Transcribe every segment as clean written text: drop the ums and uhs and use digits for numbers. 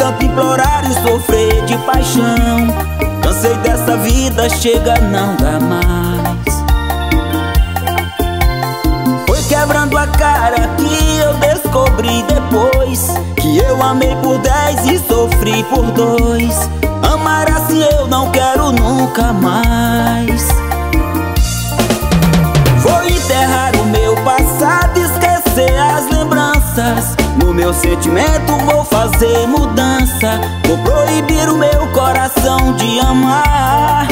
tanto implorar e sofrer de paixão. Cansei dessa vida, chega, não dá mais. Foi quebrando a cara que eu descobri depois que eu amei por 10 e sofri por 2. Amar assim eu não quero nunca mais. Vou enterrar o meu passado, esquecer as lembranças. No meu sentimento vou fazer mudança. Vou proibir o meu coração de amar.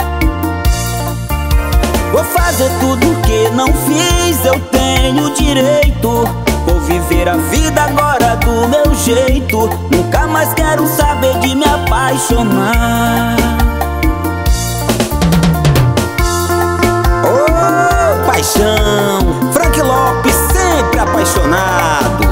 Vou fazer tudo que não fiz, eu tenho direito. Vou viver a vida agora do meu jeito. Nunca mais quero saber de me apaixonar. Oh, paixão, Frank Lopes sempre apaixonado.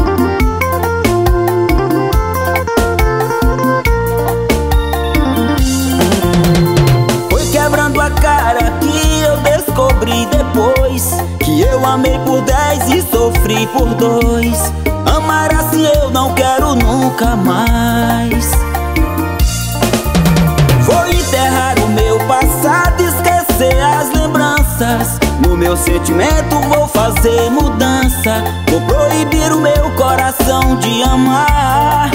Foi quebrando a cara que eu descobri depois que eu amei por 10 e sofri por 2. Amar assim eu não quero nunca mais. Vou enterrar o meu passado, esquecer as lembranças. No meu sentimento vou fazer mudança. Vou proibir o meu coração de amar.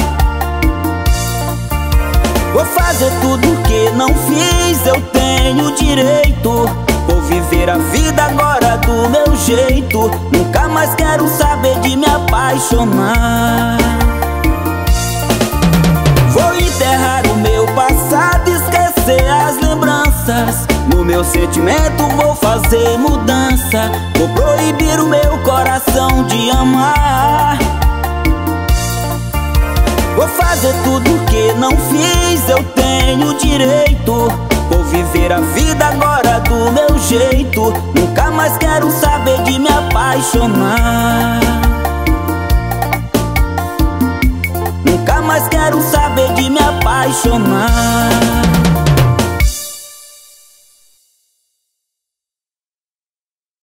Vou fazer tudo que não fiz, eu tenho direito. Vou viver a vida agora do meu jeito. Nunca mais quero saber de me apaixonar. Vou enterrar o meu passado, esquecer as lembranças. No meu sentimento vou fazer mudança. Vou proibir o meu coração de amar. Vou fazer tudo que não fiz, eu tenho direito. Vou viver a vida agora do meu jeito. Nunca mais quero saber de me apaixonar. Nunca mais quero saber de me apaixonar.